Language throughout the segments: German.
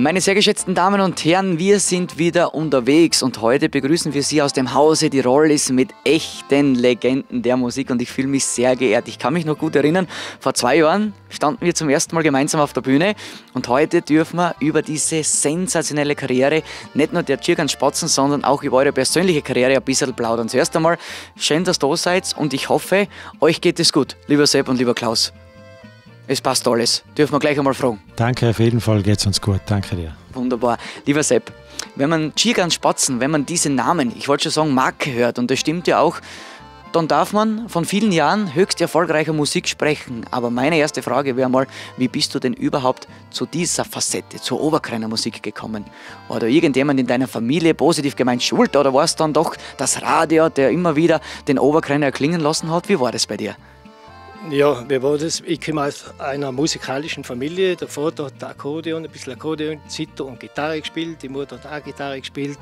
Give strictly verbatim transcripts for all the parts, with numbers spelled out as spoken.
Meine sehr geschätzten Damen und Herren, wir sind wieder unterwegs und heute begrüßen wir Sie aus dem Hause Tirolis mit echten Legenden der Musik und ich fühle mich sehr geehrt. Ich kann mich noch gut erinnern, vor zwei Jahren standen wir zum ersten Mal gemeinsam auf der Bühne und heute dürfen wir über diese sensationelle Karriere nicht nur der Tschirgan Spatzen, sondern auch über eure persönliche Karriere ein bisschen plaudern. Zuerst einmal, schön, dass ihr da seid und ich hoffe, euch geht es gut, lieber Sepp und lieber Klaus. Es passt alles. Dürfen wir gleich einmal fragen. Danke, auf jeden Fall geht es uns gut. Danke dir. Wunderbar. Lieber Sepp, wenn man Tschirgan Spatzen, wenn man diese Namen, ich wollte schon sagen Marke hört, und das stimmt ja auch, dann darf man von vielen Jahren höchst erfolgreicher Musik sprechen. Aber meine erste Frage wäre mal, wie bist du denn überhaupt zu dieser Facette, zur Oberkreiner Musik gekommen? War da irgendjemand in deiner Familie positiv gemeint schuld oder war es dann doch das Radio, der immer wieder den Oberkreiner erklingen lassen hat? Wie war das bei dir? Ja, wie war das? Ich komme aus einer musikalischen Familie. Der Vater hat Akkordeon, ein bisschen Akkordeon, Zither und Gitarre gespielt. Die Mutter hat auch Gitarre gespielt.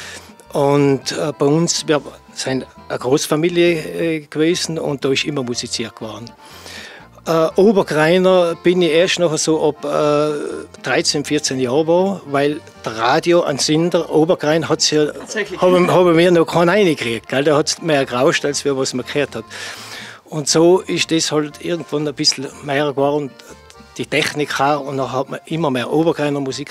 Und äh, bei uns, wir sind eine Großfamilie äh, gewesen und da ist immer musiziert worden. Äh, Oberkreiner bin ich erst noch so ab äh, dreizehn, vierzehn Jahren war, weil der Radio an Sinder, Oberkrein hat ja, haben, haben wir noch keinen reingekriegt. Gell? Da hat es mehr gerauscht, als wir was man gehört hat. Und so ist das halt irgendwann ein bisschen mehr geworden, die Technik auch, und dann hat man immer mehr Oberkreiner Musik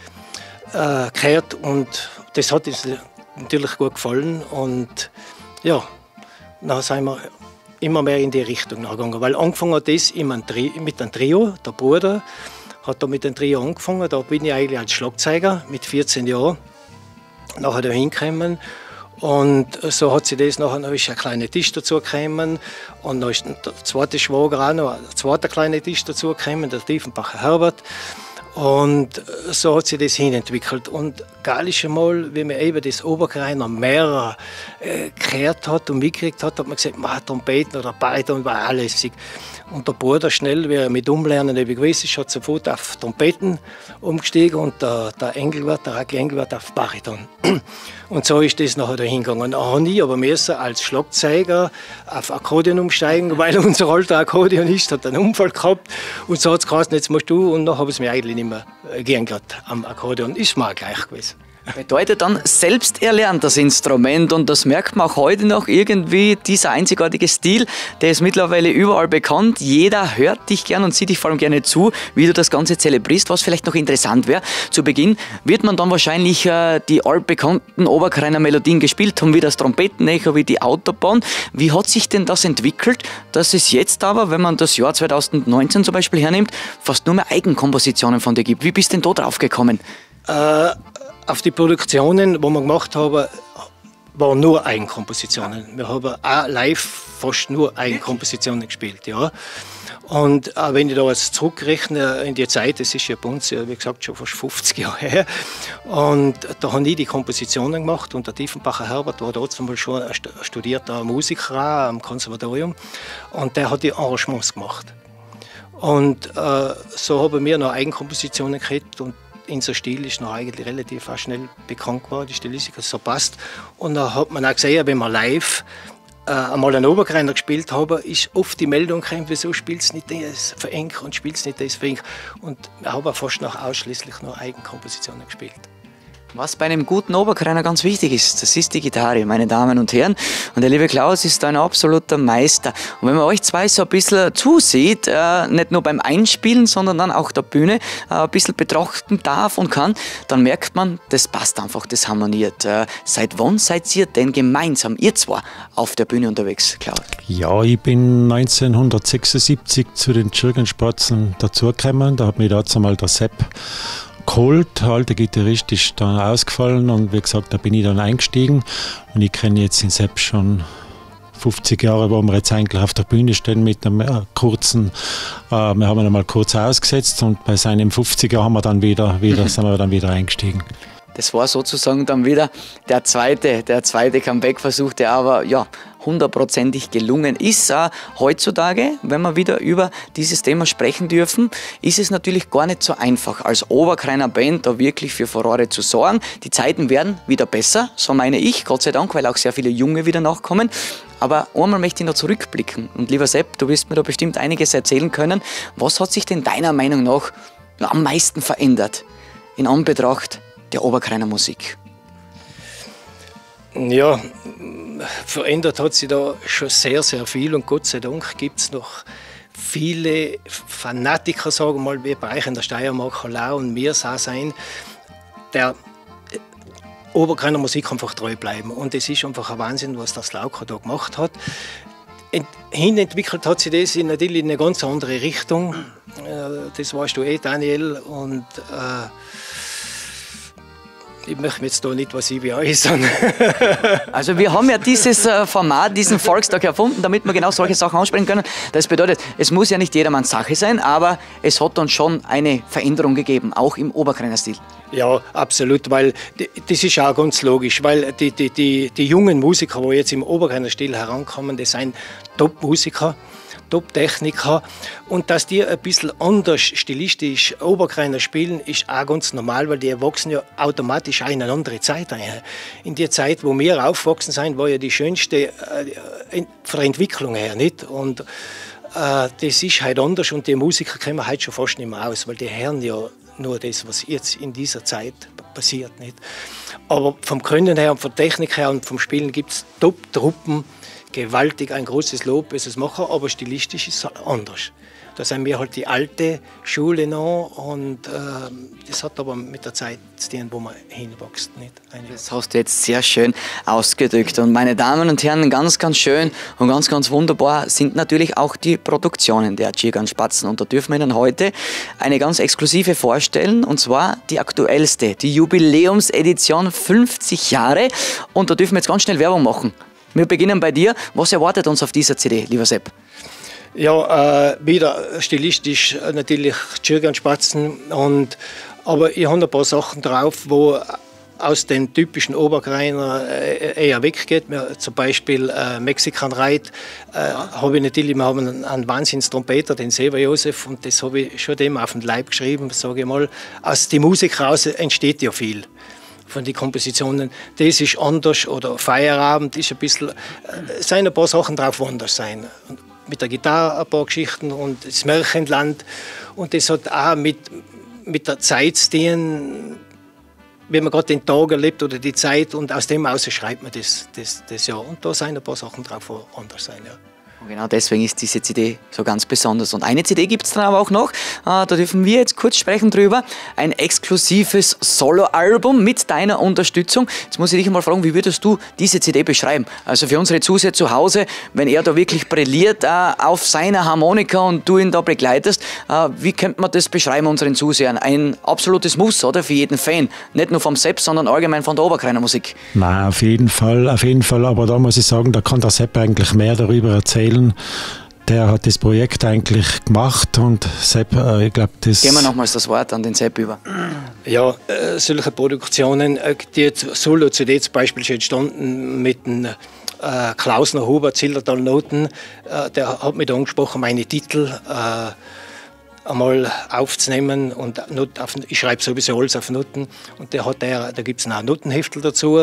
äh, gehört und das hat uns natürlich gut gefallen und ja, dann sind wir immer mehr in die Richtung gegangen, weil angefangen hat das mit einem Trio, der Bruder hat da mit dem Trio angefangen, da bin ich eigentlich als Schlagzeuger mit vierzehn Jahren, nachher da hingekommen. Und so hat sich das nachher, noch ist ein kleiner Tisch dazu gekommen und dann ist der zweite Schwager auch noch, ein zweiter kleiner Tisch dazu gekommen, der Tiefenbacher Herbert. Und so hat sich das hinentwickelt. Und geil ist einmal, wie man eben das Oberkreiner mehr äh, gehört hat und mitgekriegt hat, hat man gesagt, Trompeten oder Bariton war alles. Und der Bruder schnell, wie er mit Umlernen eben gewesen ist, hat sofort auf Trompeten umgestiegen und der, der Engelwart, der Raki Engelwart auf Bariton. Und so ist das nachher dahin gegangen. Dann habe ich aber müssen als Schlagzeuger auf Akkordeon umsteigen, weil unser alter Akkordeonist hat einen Unfall gehabt. Und so hat es geheißen, jetzt musst du. Und dann habe ich mir eigentlich nicht mehr gern gehabt am Akkordeon. Ist mir auch gleich gewesen. Bedeutet dann selbst erlernt das Instrument und das merkt man auch heute noch irgendwie, dieser einzigartige Stil, der ist mittlerweile überall bekannt. Jeder hört dich gern und sieht dich vor allem gerne zu, wie du das Ganze zelebrierst. Was vielleicht noch interessant wäre, zu Beginn wird man dann wahrscheinlich äh, die altbekannten Oberkreiner Melodien gespielt haben, wie das Trompetenecho, wie die Autobahn. Wie hat sich denn das entwickelt, dass es jetzt aber, wenn man das Jahr zweitausendneunzehn zum Beispiel hernimmt, fast nur mehr Eigenkompositionen von dir gibt? Wie bist du denn da drauf gekommen? Äh Auf die Produktionen, die wir gemacht haben, waren nur Eigenkompositionen. Wir haben auch live fast nur Eigenkompositionen gespielt. Ja. Und auch wenn ich da jetzt zurückrechne in die Zeit, das ist ja bei uns, wie gesagt, schon fast fünfzig Jahre her. Und da habe ich die Kompositionen gemacht und der Tiefenbacher Herbert war dort zum Beispiel schon ein studierter Musiker am Konservatorium und der hat die Arrangements gemacht. Und äh, so haben wir noch Eigenkompositionen gekriegt und unser Stil ist noch eigentlich relativ auch schnell bekannt geworden, die Stilistik hat so passt. Und da hat man auch gesehen, wenn wir live äh, einmal einen Oberkreiner gespielt haben, ist oft die Meldung gekommen, wieso spielt es nicht das für Enk und spielt es nicht das für Enk. Und wir haben fast noch ausschließlich nur Eigenkompositionen gespielt. Was bei einem guten Oberkreiner ganz wichtig ist, das ist die Gitarre, meine Damen und Herren. Und der liebe Klaus ist ein absoluter Meister. Und wenn man euch zwei so ein bisschen zusieht, äh, nicht nur beim Einspielen, sondern dann auch der Bühne, äh, ein bisschen betrachten darf und kann, dann merkt man, das passt einfach, das harmoniert. Äh, seit wann seid ihr denn gemeinsam, ihr zwei, auf der Bühne unterwegs, Klaus? Ja, ich bin neunzehnhundertsechsundsiebzig zu den Tschirgan Spatzen dazugekommen. Da hat mich dazu mal der Sepp geholt. Der alte Gitarrist ist dann ausgefallen und wie gesagt, da bin ich dann eingestiegen und ich kenne jetzt den Sepp schon fünfzig Jahre, wo wir jetzt eigentlich auf der Bühne stehen mit einem äh, kurzen, äh, wir haben ihn mal kurz ausgesetzt und bei seinem fünfziger haben wir dann wieder, wieder sind wir dann wieder eingestiegen. Das war sozusagen dann wieder der zweite, der zweite Comeback-Versuch, der aber ja hundertprozentig gelungen ist. Äh, heutzutage, wenn wir wieder über dieses Thema sprechen dürfen, ist es natürlich gar nicht so einfach, als Oberkreiner Band da wirklich für Furore zu sorgen. Die Zeiten werden wieder besser, so meine ich, Gott sei Dank, weil auch sehr viele Junge wieder nachkommen. Aber einmal möchte ich noch zurückblicken. Und lieber Sepp, du wirst mir da bestimmt einiges erzählen können. Was hat sich denn deiner Meinung nach am meisten verändert in Anbetracht der Oberkreiner Musik? Ja, verändert hat sich da schon sehr, sehr viel und Gott sei Dank gibt es noch viele Fanatiker, sagen wir mal, wie bei euch in der Steiermark, Hallau und mir sein, der Oberkreiner Musik einfach treu bleiben. Und es ist einfach ein Wahnsinn, was das Lauka da gemacht hat. Hin entwickelt hat sich das in, natürlich in eine ganz andere Richtung. Das weißt du eh, Daniel. Und äh, ich möchte jetzt da nicht was ich wie äußern. Also wir haben ja dieses Format, diesen Volkstag erfunden, damit wir genau solche Sachen ansprechen können. Das bedeutet, es muss ja nicht jedermanns Sache sein, aber es hat dann schon eine Veränderung gegeben, auch im Oberkreiner Stil. Ja, absolut, weil das ist auch ganz logisch, weil die, die, die, die jungen Musiker, die jetzt im Oberkreiner Stil herankommen, das sind Top-Musiker, Top-Techniker und dass die ein bisschen anders stilistisch Oberkreiner spielen, ist auch ganz normal, weil die wachsen ja automatisch auch in eine andere Zeit ein. In der Zeit, wo wir aufgewachsen sind, war ja die schönste äh, von der Entwicklung her, nicht? Und äh, das ist halt anders und die Musiker kommen halt schon fast nicht mehr aus, weil die hören ja nur das, was jetzt in dieser Zeit passiert, nicht? Aber vom Können her und von der Technik her und vom Spielen gibt es Top-Truppen, gewaltig ein großes Lob, was es machen, aber stilistisch ist es anders. Da sind wir halt die alte Schule noch und äh, das hat aber mit der Zeit zu tun, wo man hinwächst. Nicht? Das hast du jetzt sehr schön ausgedrückt. Und meine Damen und Herren, ganz, ganz schön und ganz, ganz wunderbar sind natürlich auch die Produktionen der Tschirgan Spatzen. Und da dürfen wir Ihnen heute eine ganz exklusive vorstellen, und zwar die aktuellste, die Jubiläumsedition fünfzig Jahre. Und da dürfen wir jetzt ganz schnell Werbung machen. Wir beginnen bei dir. Was erwartet uns auf dieser C D, lieber Sepp? Ja, äh, wieder stilistisch natürlich Tschirgan Spatzen, und aber ich habe ein paar Sachen drauf, wo aus dem typischen Oberkreiner äh, eher weggeht. Wir, zum Beispiel äh, Mexican Ride äh, habe ich natürlich, wir haben einen, einen Wahnsinnstrompeter, den Sever Josef, und das habe ich schon dem auf den Leib geschrieben, sage ich mal. Aus der Musik raus entsteht ja viel. Von den Kompositionen, das ist anders, oder Feierabend ist ein bisschen, es sind ein paar Sachen drauf, die anders sein. Mit der Gitarre ein paar Geschichten und das Märchenland, und das hat auch mit, mit der Zeit zu tun, wenn man gerade den Tag erlebt oder die Zeit, und aus dem heraus schreibt man das, das, das Jahr. Und da sind ein paar Sachen drauf, die anders sein. Ja. Und genau deswegen ist diese C D so ganz besonders. Und eine C D gibt es dann aber auch noch, äh, da dürfen wir jetzt kurz sprechen drüber, ein exklusives Soloalbum mit deiner Unterstützung. Jetzt muss ich dich mal fragen, wie würdest du diese C D beschreiben? Also für unsere Zuseher zu Hause, wenn er da wirklich brilliert äh, auf seiner Harmonika und du ihn da begleitest, äh, wie könnte man das beschreiben unseren Zusehern? Ein absolutes Muss, oder? Für jeden Fan. Nicht nur vom Sepp, sondern allgemein von der Oberkreiner Musik. Nein, auf jeden Fall, auf jeden Fall. Aber da muss ich sagen, da kann der Sepp eigentlich mehr darüber erzählen. Der hat das Projekt eigentlich gemacht, und Sepp, äh, ich glaube, das... Gehen wir nochmals das Wort an den Sepp über. Ja, äh, solche Produktionen, äh, die Solo-C D zum Beispiel schon entstanden mit dem äh, Klausner Huber, Zillertal Noten, äh, der hat mich da angesprochen, meine Titel äh, einmal aufzunehmen, und Not, auf, ich schreibe sowieso alles auf Noten, und der hat der, da gibt es noch ein Notenheftel dazu.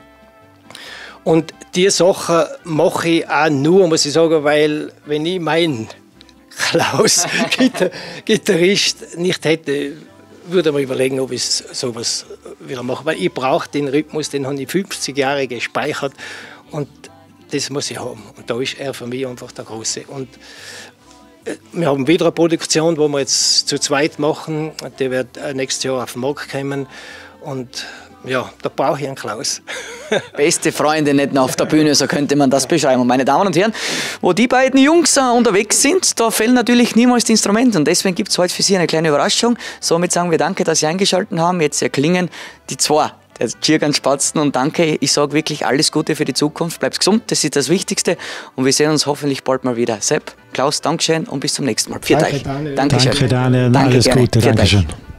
Und diese Sachen mache ich auch nur, muss ich sagen, weil wenn ich meinen Klaus, Gitar Gitarrist, nicht hätte, würde ich mir überlegen, ob ich sowas wieder mache. Weil ich brauche den Rhythmus, den habe ich fünfzig Jahre gespeichert, und das muss ich haben. Und da ist er für mich einfach der Große. Und wir haben wieder eine Produktion, die wir jetzt zu zweit machen. Die wird nächstes Jahr auf den Markt kommen. Und ja, da brauche ich einen Klaus. Beste Freunde nicht nur auf der Bühne, so könnte man das beschreiben. Und meine Damen und Herren, wo die beiden Jungs äh, unterwegs sind, da fehlen natürlich niemals die Instrumente. Und deswegen gibt es heute für Sie eine kleine Überraschung. Somit sagen wir danke, dass Sie eingeschaltet haben. Jetzt erklingen die zwei, der Tschirgan Spatzen. Und danke, ich sage wirklich alles Gute für die Zukunft. Bleibt gesund, das ist das Wichtigste. Und wir sehen uns hoffentlich bald mal wieder. Sepp, Klaus, Dankeschön und bis zum nächsten Mal. Viert euch. Daniel. Dankeschön. Danke, Daniel. Danke, alles gerne. Gute. Viert Dankeschön. euch.